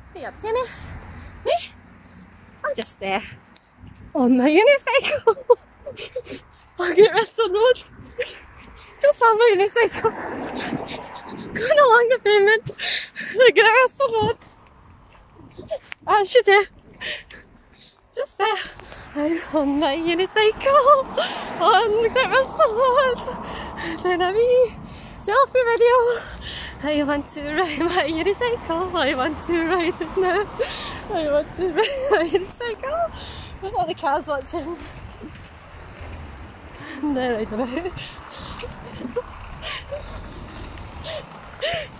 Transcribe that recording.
Hey up, Tammy. Me? I'm just there on my unicycle. Walking across the road. Just on my unicycle. Going along the pavement. Looking across the road. As you do. Just there. I'm on my unicycle. On across the road. Doing a wee selfie video. I want to ride my unicycle. I want to ride it now. I want to ride my unicycle. With all the cars watching. And they're right about.